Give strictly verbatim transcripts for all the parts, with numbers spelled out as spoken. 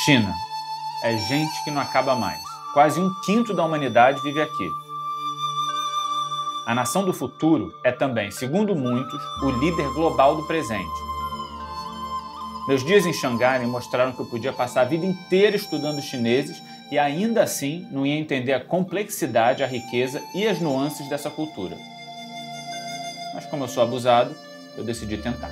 China. É gente que não acaba mais. Quase um quinto da humanidade vive aqui. A nação do futuro é também, segundo muitos, o líder global do presente. Meus dias em Xangai me mostraram que eu podia passar a vida inteira estudando chineses e ainda assim não ia entender a complexidade, a riqueza e as nuances dessa cultura. Mas como eu sou abusado, eu decidi tentar.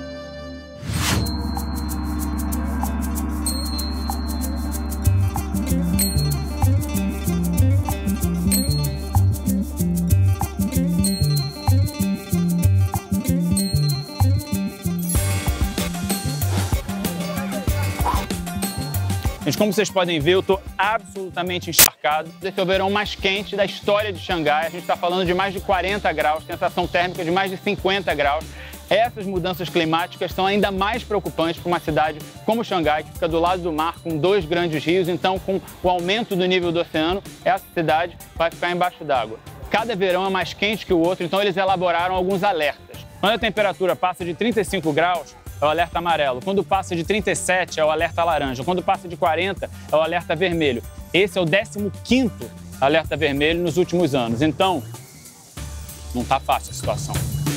Gente, como vocês podem ver, eu estou absolutamente encharcado. Esse é o verão mais quente da história de Xangai. A gente está falando de mais de quarenta graus, sensação térmica de mais de cinquenta graus. Essas mudanças climáticas são ainda mais preocupantes para uma cidade como Xangai, que fica do lado do mar, com dois grandes rios. Então, com o aumento do nível do oceano, essa cidade vai ficar embaixo d'água. Cada verão é mais quente que o outro, então eles elaboraram alguns alertas. Quando a temperatura passa de trinta e cinco graus, é o alerta amarelo. Quando passa de trinta e sete, é o alerta laranja. Quando passa de quarenta, é o alerta vermelho. Esse é o décimo quinto alerta vermelho nos últimos anos. Então, não está fácil a situação.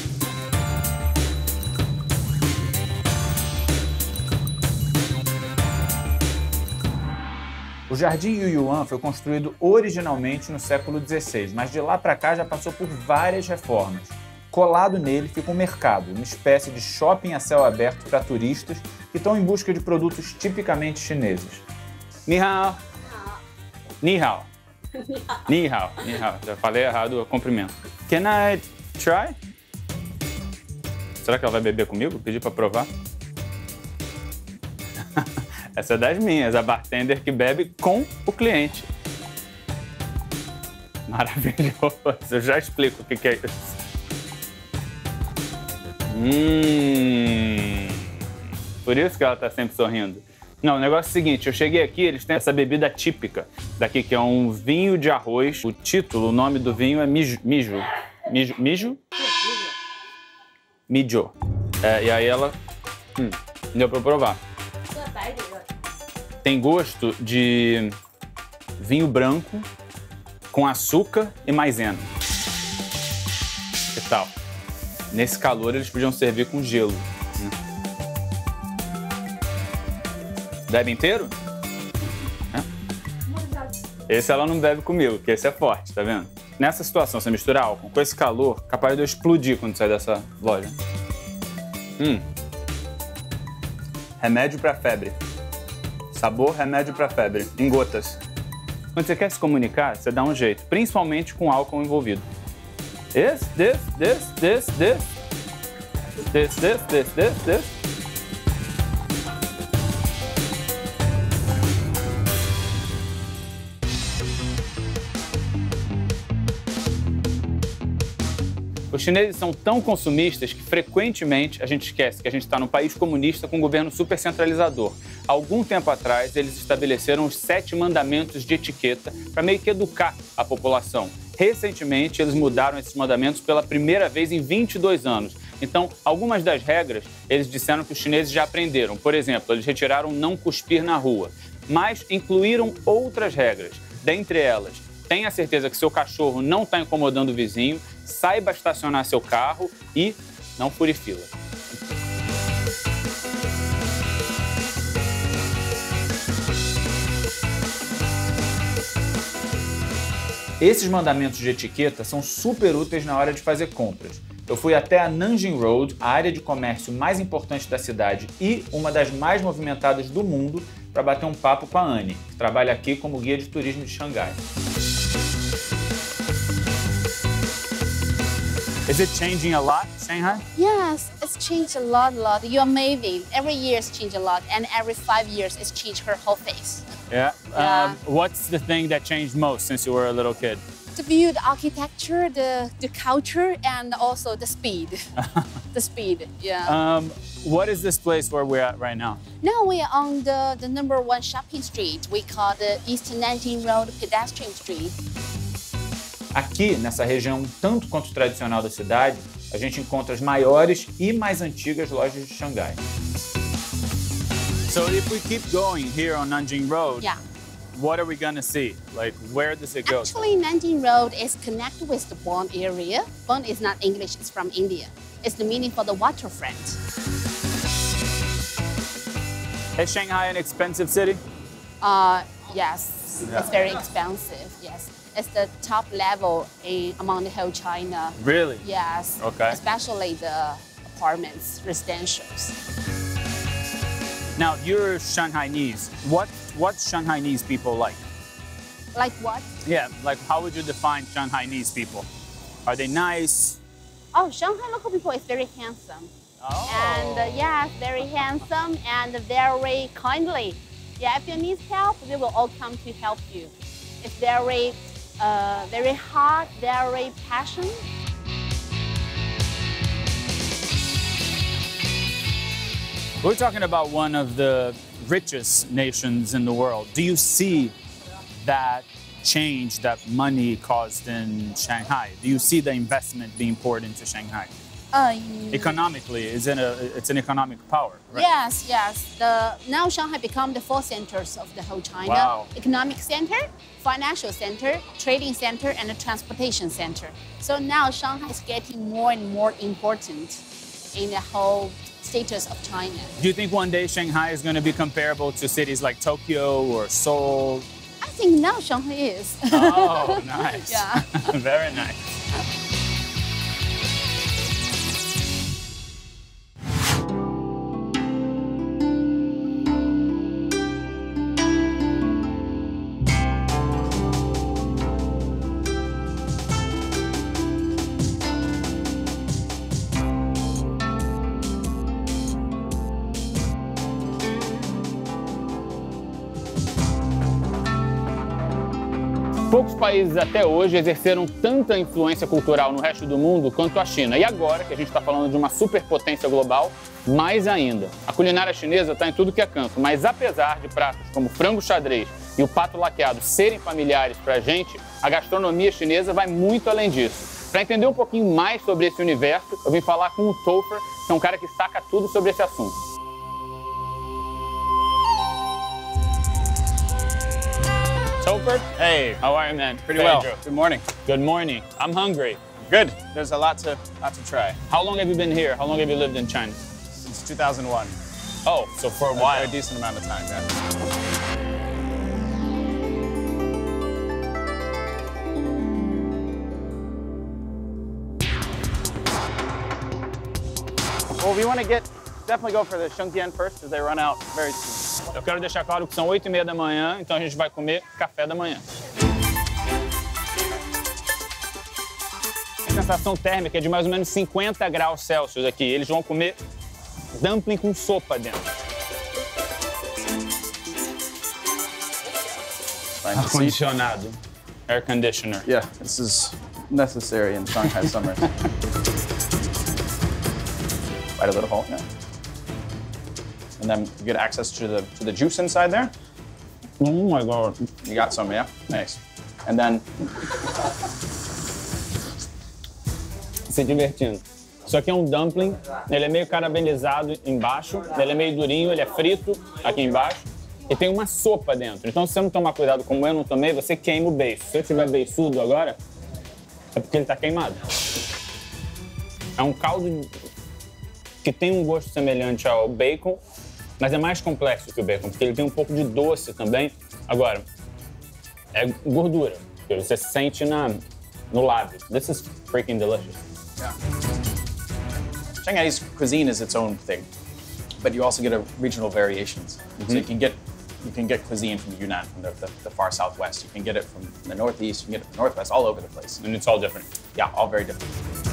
O Jardim Yuyuan foi construído originalmente no século dezesseis, mas de lá para cá já passou por várias reformas. Colado nele fica um mercado, uma espécie de shopping a céu aberto para turistas que estão em busca de produtos tipicamente chineses. Ni hao. Ni hao. Ni hao. Ni hao. Já falei errado o cumprimento. Can I try? Será que ela vai beber comigo? Pedi para provar. Essa é das minhas, a bartender que bebe com o cliente. Maravilhoso. Eu já explico o que é isso. Hum, por isso que ela tá sempre sorrindo. Não, o negócio é o seguinte, eu cheguei aqui, eles têm essa bebida típica daqui, que é um vinho de arroz. O título, o nome do vinho é mijo. Mijo? Mijo? Mijo? Mijo. É, e aí ela... Hum, deu pra eu provar. Tem gosto de vinho branco com açúcar e maisena. Que tal? Nesse calor, eles podiam servir com gelo. Bebe inteiro? É? Esse ela não bebe comigo, porque esse é forte, tá vendo? Nessa situação, você mistura álcool com esse calor, capaz de eu explodir quando sair dessa loja. Hum. Remédio pra febre. Sabor, remédio pra febre. Em gotas. Quando você quer se comunicar, você dá um jeito, principalmente com álcool envolvido. This, this, this, this, this. This, this, this, this, this. Os chineses são tão consumistas que frequentemente a gente esquece que a gente está num país comunista com um governo super centralizador. Há algum tempo atrás, eles estabeleceram os sete mandamentos de etiqueta para meio que educar a população. Recentemente, eles mudaram esses mandamentos pela primeira vez em vinte e dois anos. Então, algumas das regras, eles disseram que os chineses já aprenderam. Por exemplo, eles retiraram não cuspir na rua, mas incluíram outras regras. Dentre elas, tenha certeza que seu cachorro não está incomodando o vizinho, saiba estacionar seu carro e não fure fila. Esses mandamentos de etiqueta são super úteis na hora de fazer compras. Eu fui até a Nanjing Road, a área de comércio mais importante da cidade e uma das mais movimentadas do mundo, para bater um papo com a Annie, que trabalha aqui como guia de turismo de Xangai. Is it changing a lot, Shanghai? Yes, it's changed a lot, a lot. You're amazing. Every year it's changed a lot, and every five years it's changed her whole face. Yeah. Yeah. Um, what's the thing that changed most since you were a little kid? The view, the architecture, the, the culture, and also the speed. The speed, yeah. Um, what is this place where we're at right now? Now we are on the, the number one shopping street. We call the East Nanjing Road Pedestrian Street. Aqui, nessa região um tanto quanto tradicional da cidade, a gente encontra as maiores e mais antigas lojas de Xangai. So if we keep going here on Nanjing Road, Yeah. what are we gonna see? Like, where does it go? Actually, Nanjing Road is connected with the Bund area. Bund is not English, it's from India. It's the meaning for the waterfront. Is Shanghai an expensive city? Uh, yes, Yeah. it's very expensive, yes. It's the top level in, among the whole China. Really? Yes. Okay. Especially the apartments, residentials. Now, you're Shanghainese. What what Shanghainese people like? Like what? Yeah, like how would you define Shanghainese people? Are they nice? Oh, Shanghai local people is very handsome. Oh. And uh, yes, very handsome and very kindly. Yeah, if you need help, they will all come to help you. It's very, uh, very hard, very passionate. We're talking about one of the richest nations in the world. Do you see that change that money caused in Shanghai? Do you see the investment being poured into Shanghai? Uh, Economically, is it a, it's an economic power, right? Yes, yes. The, now Shanghai become the four centers of the whole China. Wow. Economic center, financial center, trading center, and a transportation center. So now Shanghai is getting more and more important in the whole status of China. Do you think one day Shanghai is going to be comparable to cities like Tokyo or Seoul? I think now Shanghai is. Oh, nice. Yeah. Very nice. Poucos países até hoje exerceram tanta influência cultural no resto do mundo quanto a China. E agora que a gente está falando de uma superpotência global, mais ainda. A culinária chinesa está em tudo que é canto, mas apesar de pratos como frango xadrez e o pato laqueado serem familiares para a gente, a gastronomia chinesa vai muito além disso. Para entender um pouquinho mais sobre esse universo, eu vim falar com o Topher, que é um cara que saca tudo sobre esse assunto. Topher? Hey, How are you, man? pretty well. Pedro. Good morning. Good morning. I'm hungry. Good. There's a lot to lot to try. How long have you been here? How long have you lived in China? Since two thousand one. Oh, so for a A while. very decent amount of time. Yeah. Well, we want to get definitely go for the Shengdian first, as they run out very soon. Eu quero deixar claro que são oito e meia da manhã, então a gente vai comer café da manhã. A sensação térmica é de mais ou menos cinquenta graus Celsius aqui. Eles vão comer dumpling com sopa dentro. Find a seat. Ar-condicionado. Air conditioner. Yeah, this is necessary in Shanghai summers. Bite a little hole, yeah. And then you get access to the to the juice inside there. Oh my God. You got some, yeah? Nice. And then Se divertindo. Isso aqui é um dumpling, ele é meio caramelizado embaixo, ele é meio durinho, ele é frito aqui embaixo e tem uma sopa dentro. Então, se você não tomar cuidado como eu não tomei, você queima o beiço. Se eu tiver beiçudo agora, é porque ele tá queimado. É um caldo que tem um gosto semelhante ao bacon, mas é mais complexo que o bacon, porque ele tem um pouco de doce também. Agora, é gordura, que você sente na, no lábio. This is freaking delicious. yeah. Shanghai's cuisine is its own thing, but you also get a regional variations. So you can get you can get cuisine from Yunnan, from the, the, the far southwest. You can get it from the northeast. You can get it from the northwest, all over the place. And it's all different. Yeah, all very different.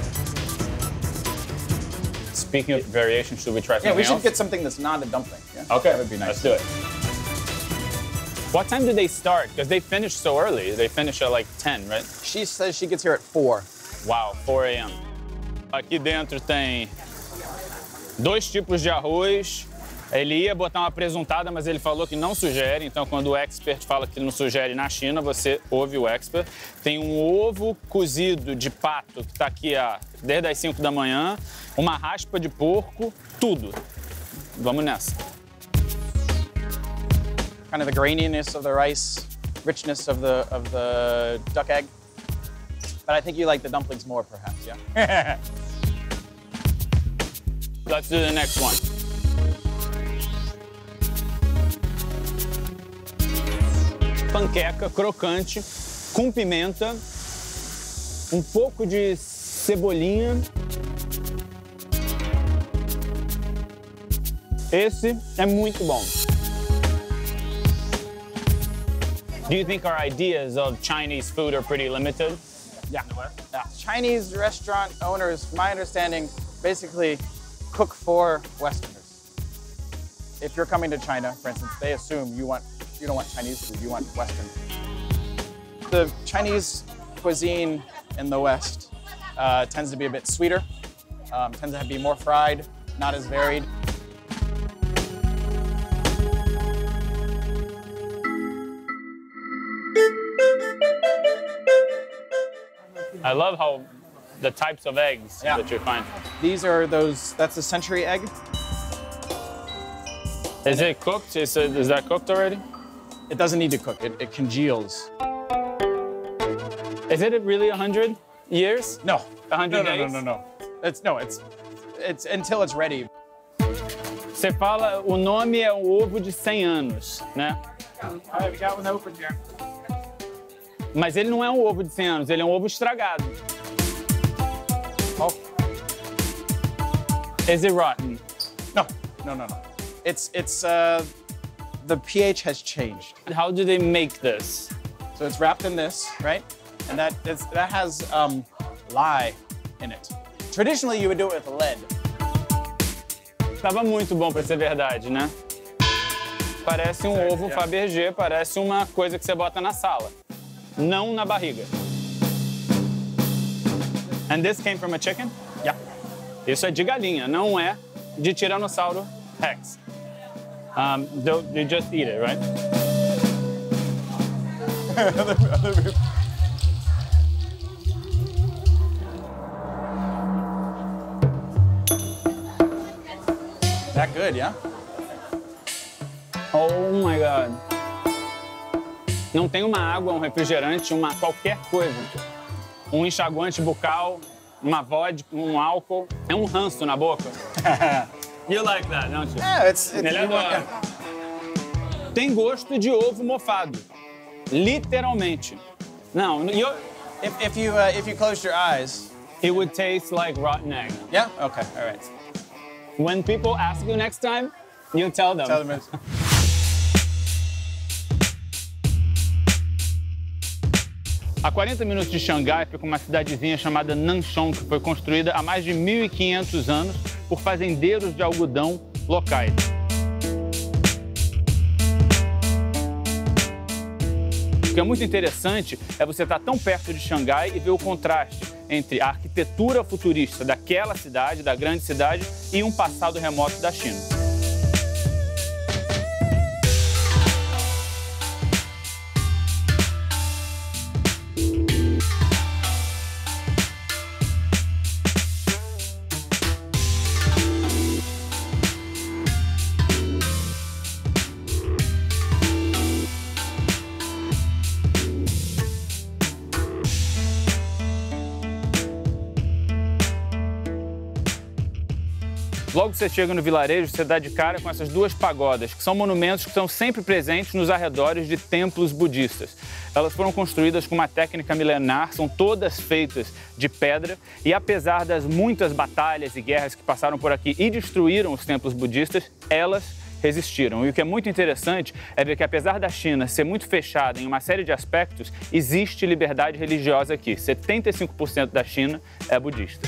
Speaking of variation, should we try something Yeah, we should else? get something that's not a dumpling. Yeah? Okay, that would be nice. let's do it. What time do they start? Because they finish so early. They finish at like ten, right? She says she gets here at four. Wow, four a m Aqui dentro tem dois tipos de arroz. Ele ia botar uma presuntada, mas ele falou que não sugere. Então, quando o expert fala que não sugere na China, você ouve o expert. Tem um ovo cozido de pato, que está aqui ó, desde as cinco da manhã. Uma raspa de porco, tudo. Vamos nessa. kind of the graininess of the rice, richness of the of the duck egg. But I think you like the dumplings more, perhaps, yeah? Let's do the next one. Panqueca crocante, com pimenta, um pouco de cebolinha. Esse é muito bom. Do you think our ideas of Chinese food are pretty limited? Yeah. yeah. Chinese restaurant owners, from my understanding, basically cook for Westerners. If you're coming to China, for instance, they assume you want you don't want Chinese food, you want Western. The Chinese cuisine in the West uh, tends to be a bit sweeter, um, tends to be more fried, not as varied. I love how the types of eggs yeah. that you find. These are those, that's a century egg. Is it cooked? Is, it, is that cooked already? It doesn't need to cook, it, it congeals. Is it really one hundred years? No. one hundred no, no, days? no, no, no. It's, no, it's, it's until it's ready. Você fala, o nome é o ovo de cem anos, né? I've got one open here. Mas ele não é um ovo de cem anos, ele é um ovo estragado. Oh. Is it rotten? No, no, no, no. It's, it's, uh, the pH has changed. How do they make this? So it's wrapped in this, right? And that, is, that has um, lye in it. Traditionally, you would do it with lead. Tava muito bom pra ser verdade, né? Parece um ovo Fabergé, parece uma coisa que você bota na sala, não na barriga. And this came from a chicken? Yeah. Isso é de galinha, não é de Tiranossauro Rex. Um, you just eat it, right? That good, yeah? Oh my God. Não tem uma água, um refrigerante, uma qualquer coisa. Um enxaguante bucal, uma vodka, um álcool. É um ranço na boca. You like that, don't you? Yeah, it's... it's Ele adora. Tem gosto de ovo mofado. Literalmente. Não, you, If, if, you, uh, if you closed your eyes... it would taste like rotten egg. Yeah? Okay, all right. When people ask you next time, you tell them. Tell them it's... A quarenta minutos de Xangai fica uma cidadezinha chamada Nanchong, que foi construída há mais de mil e quinhentos anos por fazendeiros de algodão locais. O que é muito interessante é você estar tão perto de Xangai e ver o contraste entre a arquitetura futurista daquela cidade, da grande cidade, e um passado remoto da China. Logo que você chega no vilarejo, você dá de cara com essas duas pagodas, que são monumentos que estão sempre presentes nos arredores de templos budistas. Elas foram construídas com uma técnica milenar, são todas feitas de pedra, e apesar das muitas batalhas e guerras que passaram por aqui e destruíram os templos budistas, elas resistiram. E o que é muito interessante é ver que, apesar da China ser muito fechada em uma série de aspectos, existe liberdade religiosa aqui. setenta e cinco por cento da China é budista.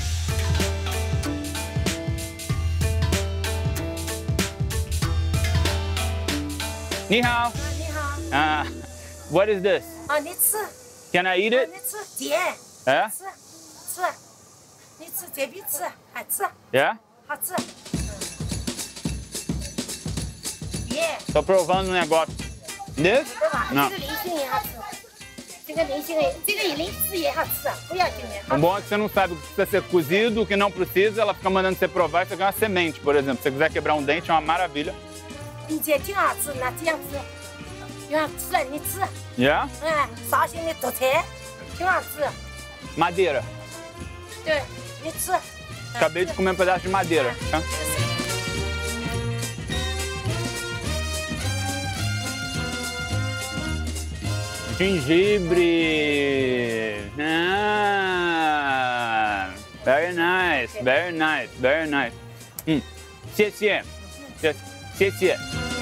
Ni hao. Ni hao. Ah, what is this? 啊，你吃， Can I eat 啊 it? 你吃，甜， Yeah? 吃，吃，你吃这边吃，还吃， Yeah? 好吃。耶， Tô provando um negócio. This? 对吧？ Não. 这个菱形也好吃，这个菱形也，这个零食也好吃，不要紧的。 O bom é que você não sabe o que precisa ser cozido, o que não precisa, ela fica mandando você provar e você ganha uma semente, por exemplo. Se você quiser quebrar um dente, é uma maravilha. 你这挺好吃，那这样子， 挺好吃，你吃。 Yeah? 哎，绍兴的做菜挺好吃。 Madeira. 对，你吃。 Acabei de comer um pedaço de madeira. Tá? Gengibre. Ah, very nice, very nice, very nice. Hum. 谢谢. 谢谢.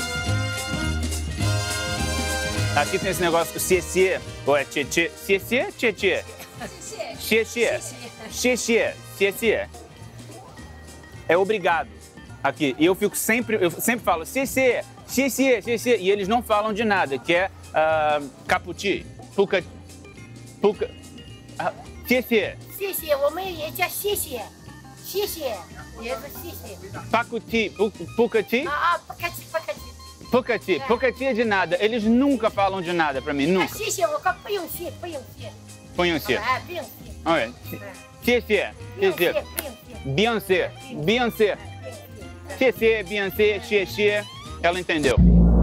Aqui tem esse negócio, xie ou é tchê tchê? Xie tchê, tchê. Xie xie. Xie xie, xie. É obrigado. Aqui. E eu fico sempre, eu sempre falo xie xie, xie xie, xie xie. E eles não falam de nada, que é uh, caputi, puca, puca, uh, xie xie. 谢谢，我们也叫谢谢，谢谢，也是谢谢。 Pacuti, pucati, 啊啊，不客气，不客气。 pucati, pucati é de nada. Eles nunca falam de nada pra mim, 啊， nunca. 谢谢，我说不用谢，不用谢。 Ponham xie. 哎，不用谢。 Olha, xie xie, 不 xie 用谢， xie. 不用谢。 Beyoncé, Beyoncé. Xie xie, Beyoncé, xie xie. Ela entendeu.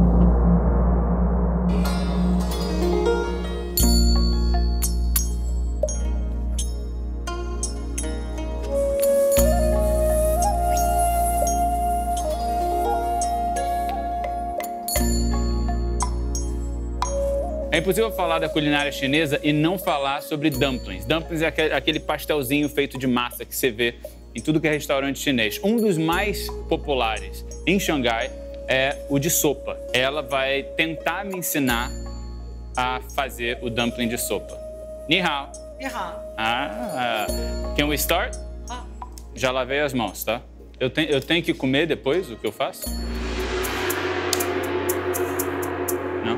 É impossível falar da culinária chinesa e não falar sobre dumplings. Dumplings é aquele pastelzinho feito de massa que você vê em tudo que é restaurante chinês. Um dos mais populares em Xangai é o de sopa. Ela vai tentar me ensinar a fazer o dumpling de sopa. Ni hao. 你好， Ah, can we start? 好， Já lavei as mãos, tá? Eu, te, eu tenho que comer depois o que eu faço? Não?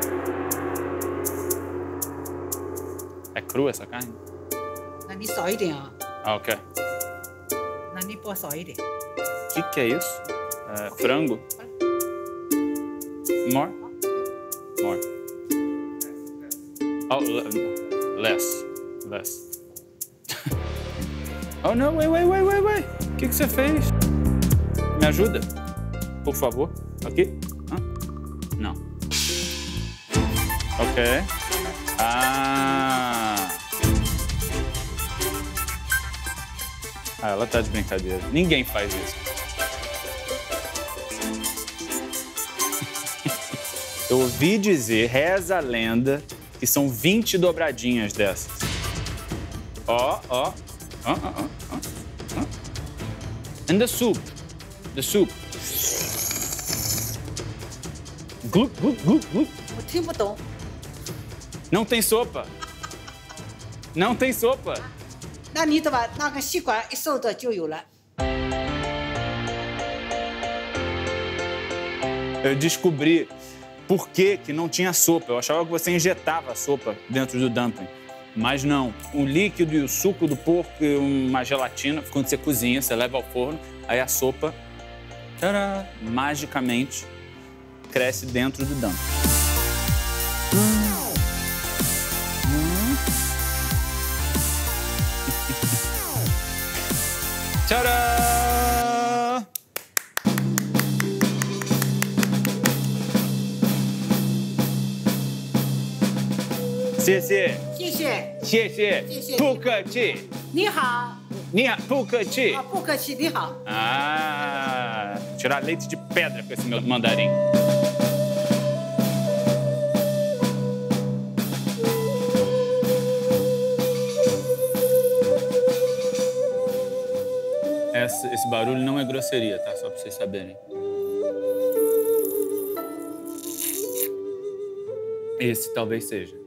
É crua essa carne? 那你少一点啊， Ah, ok. 那你剥少一点。 O que, que é isso? É, frango? More? More. Oh, le- less. Less. Oh, não, wait, wait, wait, wait, wait. O que, que você fez? Me ajuda, por favor. Aqui? Hã? Não. Ok. Ah. Ah, ela tá de brincadeira. Ninguém faz isso. Eu ouvi dizer, reza a lenda, que são vinte dobradinhas dessas. Ó, ó. Ó, ó, ó, ó. And the soup. The soup. Glup, glup, glup, glup. 我听不懂， Não tem sopa. Não tem sopa. 那你得把那个吸管一收的就有了。 Eu descobri por que, que não tinha sopa. Eu achava que você injetava a sopa dentro do dumpling. Mas não. O líquido e o suco do porco e uma gelatina, quando você cozinha, você leva ao forno, aí a sopa, tcharam, magicamente, cresce dentro do dumpling. Hum. Hum. Tcharam! Xie xie. 谢谢， 谢谢， 谢谢不客气。 你好， 你好，不客气啊，。不客气，你好。 Ah, tirar leite de pedra com esse meu mandarim. Esse, esse barulho não é grosseria, tá? Só pra vocês saberem. Esse talvez seja.